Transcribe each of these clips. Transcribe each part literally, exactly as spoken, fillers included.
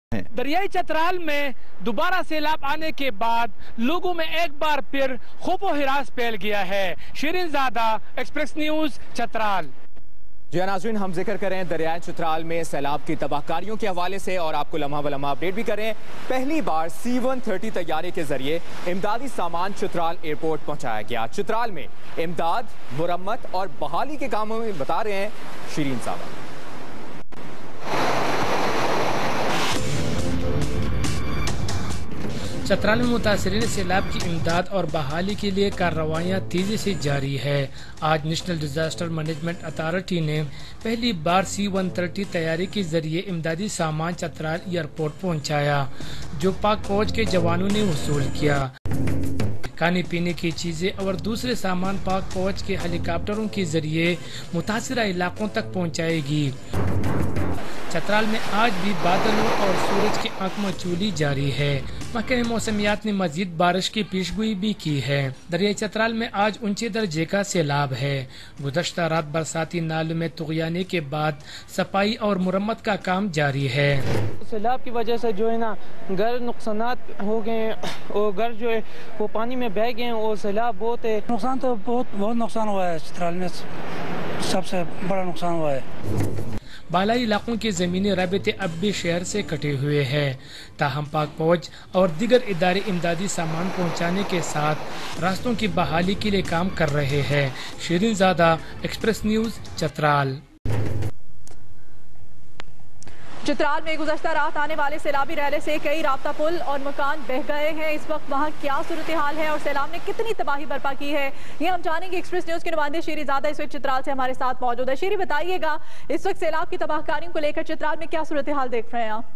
दरियाई चतराल में दोबारा सैलाब आने के बाद लोगों में एक बार फिर खौफो हिरास फैल गया है। शerinzada, एक्सप्रेस न्यूज, चतराल। जी नाज़रीन, हम जिक्र करें दरियाई चतराल में सैलाब की तबाहकारियों के हवाले से और आपको लम्हा ब लम्हा अपडेट भी करें। पहली बार सी वन थर्टी तैयारे के जरिए इमदादी सामान चित्राल एयरपोर्ट पहुंचाया गया। चित्राल में इमदाद, मुरम्मत और बहाली के कामों में बता रहे हैं शरीनज़ादा। चतराल में मुतासरीन सैलाब की इमदाद और बहाली के लिए कार्रवाइयाँ तेजी से जारी है। आज नेशनल डिजास्टर मैनेजमेंट अथॉरिटी ने पहली बार सी वन थर्टी तैयारी के जरिए इमदादी सामान चतराल एयरपोर्ट पहुंचाया, जो पाक फौज के जवानों ने वसूल किया। खाने पीने की चीजें और दूसरे सामान पाक फौज के हेलीकॉप्टरों के जरिए मुतासरा इलाकों तक पहुँचाएगी। चतराल में आज भी बादलों और सूरज की आंखमचूली जारी है। महकमे मौसमियात ने मजीद बारिश की पेशगोई भी की है। दरियाई चतराल में आज ऊंचे दर्जे का सैलाब है। गुज़श्ता रात बरसाती नालों में तुग़यानी के बाद सफाई और मुरम्मत का काम जारी है। सैलाब की वजह से जो है ना घर नुकसानात हो गए और घर जो है वो पानी में बह गए और सैलाब बहुत है। नुकसान तो बहुत बहुत नुकसान हुआ है। चतराल में सबसे बड़ा नुकसान हुआ है। बालाई इलाकों के ज़मीनी राबिते अब भी शहर से कटे हुए हैं। ताहम पाक फौज और दीगर इदारे इमदादी सामान पहुंचाने के साथ रास्तों की बहाली के लिए काम कर रहे हैं। शerinzada, एक्सप्रेस न्यूज, चतराल। चित्राल में गुज़श्ता रात आने वाले सैलाबी रहने से कई राब्ता पुल और मकान बह गए हैं। इस वक्त वहाँ क्या सूरत हाल है और सैलाब ने कितनी तबाही बर्पा की है, ये हम जानेंगे। एक्सप्रेस न्यूज के नुमाइंदे शerinzada इस वक्त चित्राल से हमारे साथ मौजूद है। शेरी, बताइएगा इस वक्त सैलाब की तबाहकारियों को लेकर चित्राल में क्या सूरत हाल देख रहे हैं आप?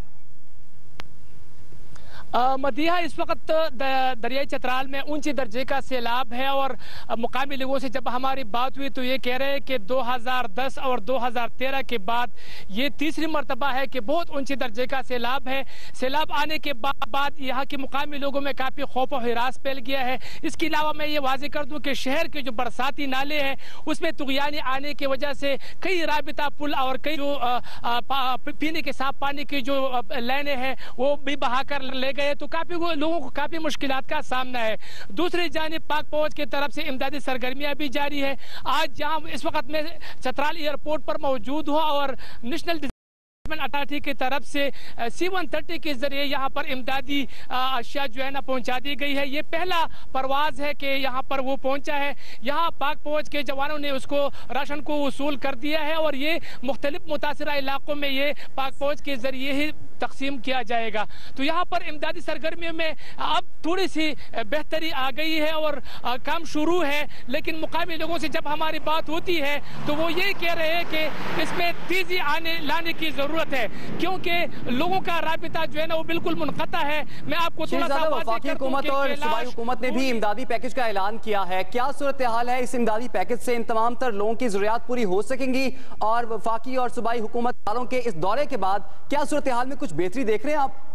मदिया, इस वक्त दरियाई चतराल में ऊंचे दर्जे का सैलाब है और मुकामी लोगों से जब हमारी बात हुई तो ये कह रहे हैं कि दो हज़ार दस और दो हज़ार तेरह के बाद ये तीसरी मरतबा है कि बहुत ऊंचे दर्जे का सैलाब है। सैलाब आने के बाद बाद यहाँ के मुकामी लोगों में काफ़ी खौफ और हिरास फैल गया है। इसके अलावा मैं ये वाज़ेह कर दूँ कि शहर के जो बरसाती नाले हैं उसमें तुग़यानी आने की वजह से कई राबिता पुल और कई जो पीने के साफ पानी की जो लाइनें हैं वो भी बहा कर ले गए, तो काफी लोगों को काफी मुश्किलात का सामना है। दूसरी जानिब पाक फौज की तरफ से इमदादी सरगर्मियां भी जारी है। आज जहां इस वक्त में चतराल एयरपोर्ट पर मौजूद हुआ और नेशनल अथॉरिटी की तरफ से सी वन थर्टी के जरिए यहाँ पर इमदादी अशिया जो है ना पहुँचा दी गई है। ये पहला परवाज है कि यहाँ पर वो पहुँचा है। यहाँ पाक फौज के जवानों ने उसको राशन को वसूल कर दिया है और ये मुख्तलिफ मुतासरा इलाकों में ये पाक फौज के जरिए ही तकसीम किया जाएगा। तो यहाँ पर इमदादी सरगर्मियों में अब थोड़ी सी बेहतरी आ गई है और काम शुरू है, लेकिन मुकामी लोगों से जब हमारी बात होती है तो वो ये कह रहे हैं कि इसमें तेजी आने लाने की जरूरत है, क्योंकि लोगों का राबिता जो है ना वो बिल्कुल मुनक़ता है। मैं आपको थोड़ा सा वफाकी हुकूमत और सूबाई हुकूमत ने भी इमदादी पैकेज का ऐलान किया है। क्या सूरत हाल है? इस इमदादी पैकेज से इन तमाम तर लोगों की जरूरियात पूरी हो सकेंगी और वफाकी और सूबाई हुकूमत वालों के इस दौरे के बाद क्या सूरत हाल में कुछ बेहतरी देख रहे हैं आप?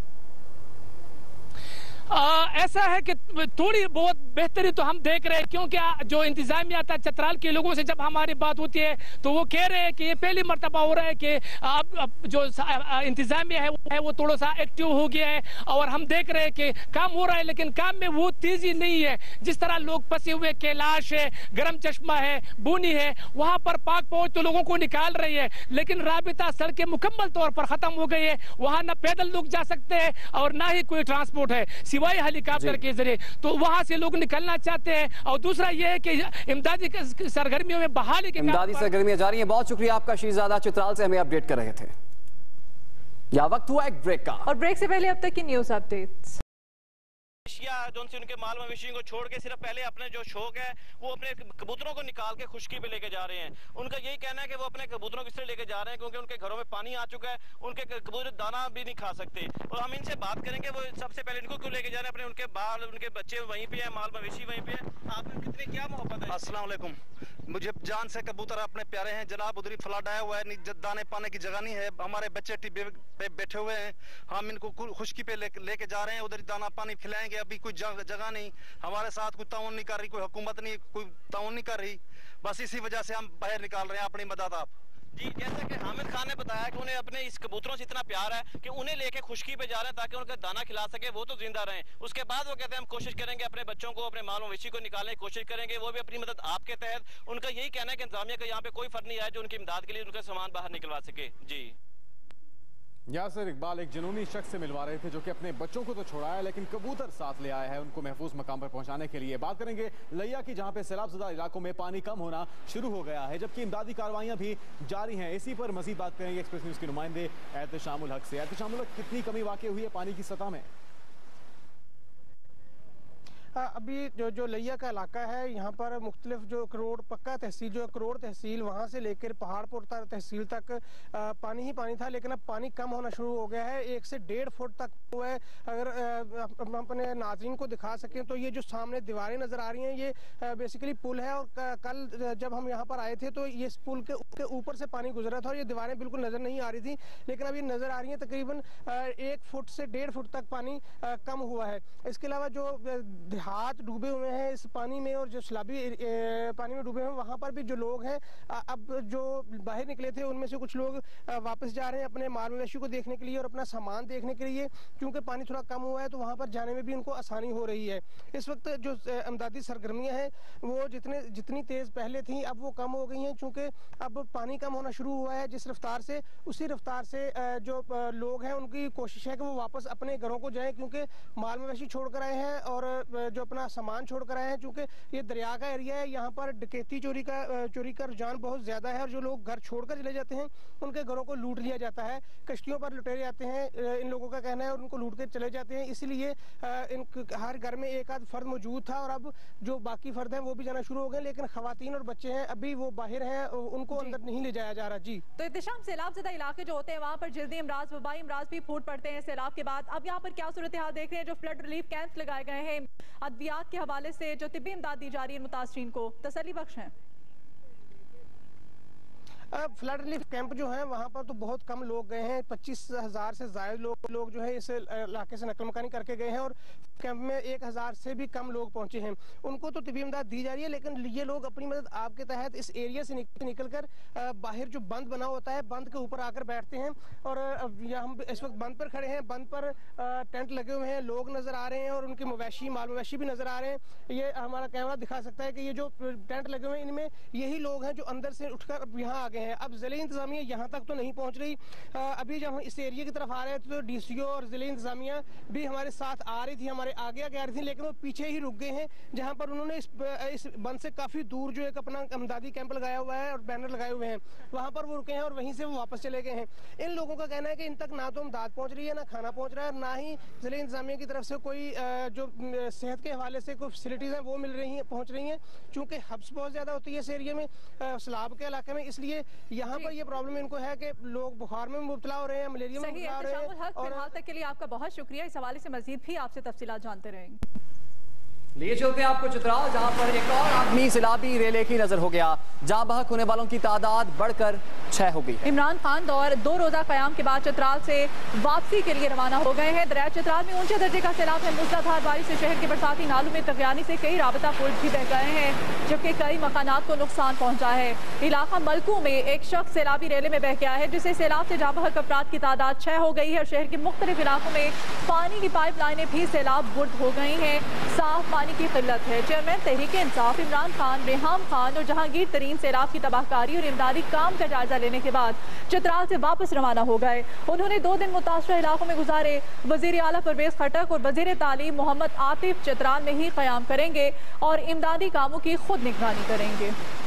आ, ऐसा है कि थोड़ी बहुत बेहतरी तो हम देख रहे हैं, क्योंकि जो इंतजामिया था चतराल के लोगों से जब हमारी बात होती है तो वो कह रहे हैं कि ये पहली मर्तबा हो रहा है कि अब, अब जो इंतजामिया है वो है वो थोड़ा सा एक्टिव हो गया है और हम देख रहे हैं कि काम हो रहा है, लेकिन काम में वो तेजी नहीं है। जिस तरह लोग फंसे हुए कैलाश है, गरम चश्मा है, बूनी है, वहां पर पाक फौज तो लोगों को निकाल रही है, लेकिन राबिता सड़कें मुकम्मल तौर पर खत्म हो गई है। वहां न पैदल लोग जा सकते हैं और ना ही कोई ट्रांसपोर्ट है सिवाय हेलीकॉप्टर के जरिए, तो वहां से लोग निकलना चाहते हैं। और दूसरा यह है कि इमदादी सरगर्मियों में बहाली के इमदादी सरगर्मियां जारी हैं। बहुत शुक्रिया आपका शरीज़ादा, चित्राल से हमें अपडेट कर रहे थे। या वक्त हुआ एक ब्रेक का, और ब्रेक से पहले अब तक की न्यूज अपडेट्स। जो उनके माल मवेशियों को छोड़ के सिर्फ पहले अपने जो शौक है वो अपने कबूतरों को निकाल के खुशकी पे लेके जा रहे हैं। उनका यही कहना है कि वो अपने कबूतरों को इसलिए लेके जा रहे हैं क्योंकि उनके घरों में पानी आ चुका है, उनके कबूतर दाना भी नहीं खा सकते। और हम इनसे बात करेंगे वो सबसे पहले इनको क्यों लेके जा रहे हैं, अपने उनके बाल उनके बच्चे वहीं पे है, माल मवेशी वहीं पे है। आपने कितनी क्या मोहब्बत है? अस्सलाम वालेकुम। मुझे जान से कबूतर अपने प्यारे हैं जनाब, उधर फलाट आया हुआ है, दाने पाने की जगह नहीं है। हमारे बच्चे टिब्बे पे बैठे हुए हैं, हम इनको खुशकी पे लेके जा रहे हैं, उधर दाना पानी खिलाएंगे। अभी कोई जगह नहीं, हमारे साथ कोई ताउन नहीं कर रही, कोई हुकूमत नहीं कोई ताउन नहीं कर रही, बस इसी वजह से हम बाहर निकाल रहे हैं अपनी मदद। आप जी, जैसा कि हामिद खान ने बताया कि उन्हें अपने इस कबूतरों से इतना प्यार है कि उन्हें लेके खुशकी पे जा रहे हैं ताकि उनका दाना खिला सके, वो तो जिंदा रहें। उसके बाद वो कहते हैं हम कोशिश करेंगे अपने बच्चों को, अपने माल मवेशी को निकालने की कोशिश करेंगे, वो भी अपनी मदद आपके तहत। उनका यही कहना है कि इंतजामिया का यहाँ पे कोई फर्क नहीं आया जो उनकी इमदाद के लिए उनका सामान बाहर निकलवा सके। जी यासिर इकबाल एक जुनूनी शख्स से मिलवा रहे थे जो कि अपने बच्चों को तो छोड़ाया लेकिन कबूतर साथ ले आया है उनको महफूज मकाम पर पहुंचाने के लिए। बात करेंगे लिया की जहां पे सैलाबज़दा इलाकों में पानी कम होना शुरू हो गया है जबकि इमदादी कार्रवाइयां भी जारी हैं। इसी पर मजीद बात करेंगे एक्सप्रेस न्यूज़ के नुमाइंदे एहतशामुल हक से। एहतशामुल हक, कितनी कमी वाक़ई हुई है पानी की सतह में? अभी जो जो लिया का इलाका है यहाँ पर मुख्तलिफ जो करोड़ पक्का तहसील जो करोड़ तहसील वहाँ से लेकर पहाड़पुर तहसील तक आ, पानी ही पानी था, लेकिन अब पानी कम होना शुरू हो गया है। एक से डेढ़ फुट तक हुआ है। अगर हम अपने नाज़रीन को दिखा सकें तो ये जो सामने दीवारें नज़र आ रही हैं ये बेसिकली पुल है और कल जब हम यहाँ पर आए थे तो ये पुल के उसके ऊपर से पानी गुजरा था और ये दीवारें बिल्कुल नज़र नहीं आ रही थी, लेकिन अब ये नज़र आ रही हैं। तकरीबन एक फुट से डेढ़ फुट तक पानी कम हुआ है। इसके अलावा जो हाथ डूबे हुए हैं इस पानी में और जो सैलाबी पानी में डूबे हैं वहाँ पर भी जो लोग हैं अब जो बाहर निकले थे उनमें से कुछ लोग वापस जा रहे हैं अपने माल मवेशी को देखने के लिए और अपना सामान देखने के लिए, क्योंकि पानी थोड़ा कम हुआ है तो वहाँ पर जाने में भी उनको आसानी हो रही है। इस वक्त जो इमदादी सरगर्मियाँ हैं वो जितने जितनी तेज़ पहले थी अब वो कम हो गई हैं, चूँकि अब पानी कम होना शुरू हुआ है। जिस रफ्तार से उसी रफ्तार से जो लोग हैं उनकी कोशिश है कि वो वापस अपने घरों को जाएँ, क्योंकि माल मवेशी छोड़ कर आए हैं और जो अपना सामान छोड़ कर आए हैं। चूँकि ये दरिया का एरिया है, यहाँ पर डकैती चोरी का चोरी का रुझान बहुत ज़्यादा है और जो लोग घर छोड़कर चले जाते हैं उनके घरों को लूट लिया जाता है। कश्तियों पर लुटेरे आते हैं, इन लोगों का कहना है, और उनको लूट के चले जाते हैं। इसलिए इन हर घर में एक आध फर्द मौजूद था और अब जो बाकी फर्द हैं वो भी जाना शुरू हो गए, लेकिन खवातीन और बच्चे हैं अभी वो बाहर हैं, उनको अंदर नहीं ले जाया जा रहा। जी तो इत्तेशाम सैलाबज़दा इलाके जो होते हैं वहाँ पर जल्दी इमराज वबाई इमराज भी फूट पड़ते हैं सैलाब के बाद। अब यहाँ पर क्या सूरत हाल देख रहे हैं? जो फ्लड रिलीफ कैंप्स लगाए गए हैं अद्वियात के हवाले से जो तिब्बी इमदाद दी जा रही है मुतासरीन को, तसल्ली बख्श है? फ्लड रिलीफ कैंप जो है वहाँ पर तो बहुत कम लोग गए हैं। पच्चीस हजार से ज्यादा लोग लोग जो है इस इलाके से नकल मकानी करके गए हैं और कैंप में एक हजार से भी कम लोग पहुंचे हैं। उनको तो तिब्बी इमदाद दी जा रही है, लेकिन ये लोग अपनी मदद आपके तहत इस एरिया से निकल कर बाहर जो बंद बना होता है बंद के ऊपर आकर बैठते हैं और यहाँ हम इस वक्त बंद पर खड़े हैं। बंद पर टेंट लगे हुए हैं, लोग नजर आ रहे हैं और उनके मवेशी माल मवेशी भी नजर आ रहे हैं। ये हमारा कैमरा दिखा सकता है कि ये जो टेंट लगे हुए हैं इनमें यही लोग हैं जो अंदर से उठकर यहाँ आ गए हैं। अब जिले इंतजामिया यहाँ तक तो नहीं पहुँच रही। अभी जब हम इस एरिया की तरफ आ रहे थे तो डीसीओ और जिले इंतजामिया भी हमारे साथ आ रही थी, हमारे आगे आगे आ रही थी, लेकिन वो पीछे ही रुक गए हैं जहाँ पर उन्होंने इस, इस बंद से काफी दूर जो एक अपना इमदादी कैंप लगाया हुआ है और बैनर लगाए हुए हैं वहाँ पर वो रुके हैं और वहीं से वो वापस चले गए हैं। इन लोगों का कहना है कि इन तक ना तो इमदाद पहुँच रही है, ना खाना पहुँच रहा है, ना ही जिले इंतजामिया की तरफ से कोई जो सेहत के हवाले से कोई फैसिलिटीज हैं वो मिल रही हैं पहुँच रही हैं। चूँकि हब्स बहुत ज्यादा होती है इस एरिया में, सैलाब के इलाके में, इसलिए यहाँ पर ये प्रॉब्लम इनको है कि लोग बुखार में मुब्तला हो रहे हैं, मलेरिया में मुब्तला हो रहे हैं। और फिलहाल तक के लिए आपका बहुत शुक्रिया। इस हवाले से मजीद भी आपसे तफसीलात जानते रहेंगे। लिए चलते हैं आपको चित्राल, जहां पर एक और आदमी सैलाबी रेले की नजर हो गया। जहां बहक होने वालों की तादाद बढ़कर छह हो गई। इमरान खान दौर दो रोजा कयाम के बाद चित्राल से वापसी के लिए रवाना हो गए हैं। दरिया चित्राल में ऊंचे दर्जे का सैलाब है। मूसलाधार बारिश से शहर के बरसाती नालों में तगयानी से कई राबता पुल भी बह गए हैं, जबकि कई मकानात को नुकसान पहुंचा है। इलाका मलकू में एक शख्स सैलाबी रेले में बह गया है, जिससे सैलाब से जहां बहक अफराद की तादाद छह हो गई है और शहर के मुख्तलिफ इलाकों में पानी की पाइप लाइनें भी सैलाब बुर्द हो गई हैं। साफ पानी की किल्लत है। चेयरमैन तहरीक इंसाफ इमरान खान, रेहाम खान और जहांगीर तरीन सैलाब की तबाहकारी और इमदादी काम का जायजा लेने के बाद चित्राल से वापस रवाना हो गए। उन्होंने दो दिन मुतासरा इलाकों में गुजारे। वजीर आला परवेज खटक और वजीर तालीम मोहम्मद आतिफ चित्राल में ही कयाम करेंगे और इमदादी कामों की खुद निगरानी करेंगे।